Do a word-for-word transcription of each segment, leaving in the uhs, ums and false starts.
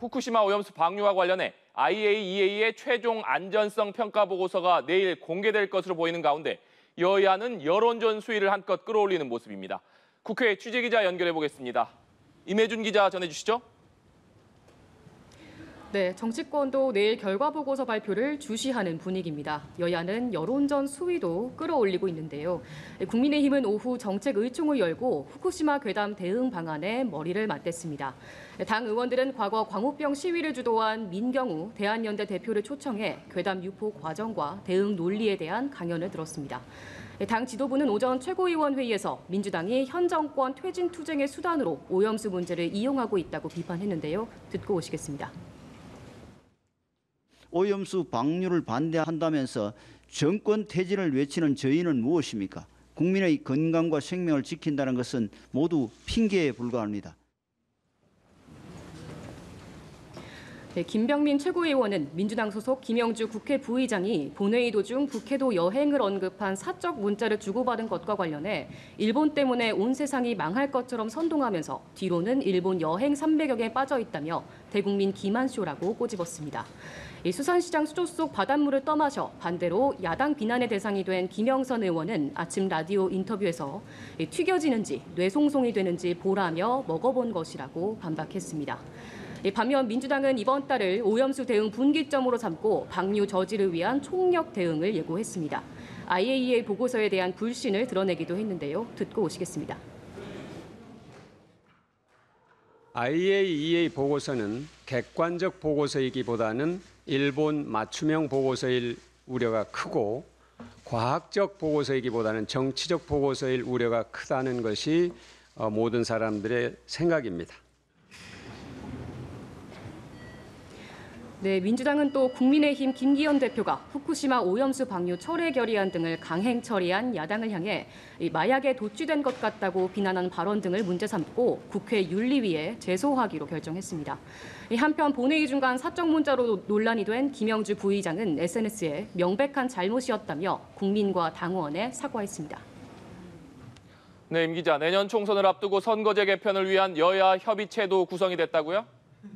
후쿠시마 오염수 방류와 관련해 아이에이이에이의 최종 안전성 평가 보고서가 내일 공개될 것으로 보이는 가운데 여야는 여론전 수위를 한껏 끌어올리는 모습입니다. 국회 취재기자 연결해 보겠습니다. 임혜준 기자 전해주시죠. 네, 정치권도 내일 결과 보고서 발표를 주시하는 분위기입니다. 여야는 여론전 수위도 끌어올리고 있는데요. 국민의힘은 오후 정책의총을 열고 후쿠시마 괴담 대응 방안에 머리를 맞댔습니다. 당 의원들은 과거 광우병 시위를 주도한 민경우 대한연대 대표를 초청해 괴담 유포 과정과 대응 논리에 대한 강연을 들었습니다. 당 지도부는 오전 최고위원회의에서 민주당이 현 정권 퇴진 투쟁의 수단으로 오염수 문제를 이용하고 있다고 비판했는데요. 듣고 오시겠습니다. 오염수 방류를 반대한다면서 정권 퇴진을 외치는 저희는 무엇입니까? 국민의 건강과 생명을 지킨다는 것은 모두 핑계에 불과합니다. 네, 김병민 최고위원은 민주당 소속 김영주 국회 부의장이 본회의 도중 국회도 여행을 언급한 사적 문자를 주고받은 것과 관련해 일본 때문에 온 세상이 망할 것처럼 선동하면서 뒤로는 일본 여행 삼백여에 빠져 있다며 대국민 기만쇼라고 꼬집었습니다. 이 수산시장 수조 속 바닷물을 떠마셔 반대로 야당 비난의 대상이 된 김영선 의원은 아침 라디오 인터뷰에서 튀겨지는지 뇌송송이 되는지 보라며 먹어본 것이라고 반박했습니다. 반면 민주당은 이번 달을 오염수 대응 분기점으로 삼고 방류 저지를 위한 총력 대응을 예고했습니다. 아이에이이에이 보고서에 대한 불신을 드러내기도 했는데요. 듣고 오시겠습니다. 아이에이이에이 보고서는 객관적 보고서이기보다는 일본 맞춤형 보고서일 우려가 크고 과학적 보고서이기보다는 정치적 보고서일 우려가 크다는 것이 모든 사람들의 생각입니다. 네, 민주당은 또 국민의힘 김기현 대표가 후쿠시마 오염수 방류 철회 결의안 등을 강행 처리한 야당을 향해 마약에 도취된 것 같다고 비난한 발언 등을 문제 삼고 국회 윤리위에 제소하기로 결정했습니다. 한편 본회의 중간 사적 문자로 논란이 된 김영주 부의장은 에스엔에스에 명백한 잘못이었다며 국민과 당원에 사과했습니다. 네, 임 기자, 내년 총선을 앞두고 선거제 개편을 위한 여야 협의체도 구성이 됐다고요?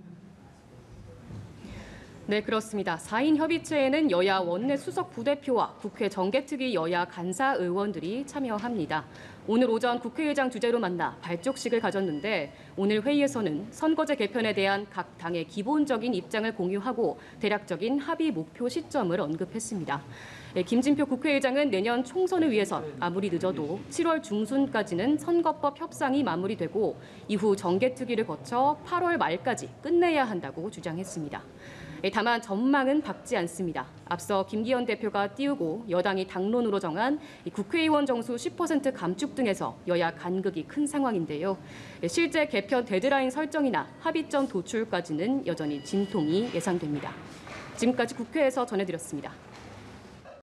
네, 그렇습니다. 사 인 협의체에는 여야 원내 수석 부대표와 국회 정개특위 여야 간사 의원들이 참여합니다. 오늘 오전 국회의장 주재로 만나 발족식을 가졌는데 오늘 회의에서는 선거제 개편에 대한 각 당의 기본적인 입장을 공유하고 대략적인 합의 목표 시점을 언급했습니다. 김진표 국회의장은 내년 총선을 위해선 아무리 늦어도 칠월 중순까지는 선거법 협상이 마무리되고 이후 정개특위를 거쳐 팔월 말까지 끝내야 한다고 주장했습니다. 다만 전망은 밝지 않습니다. 앞서 김기현 대표가 띄우고 여당이 당론으로 정한 국회의원 정수 십 퍼센트 감축 등에서 여야 간극이 큰 상황인데요. 실제 개편 데드라인 설정이나 합의점 도출까지는 여전히 진통이 예상됩니다. 지금까지 국회에서 전해드렸습니다.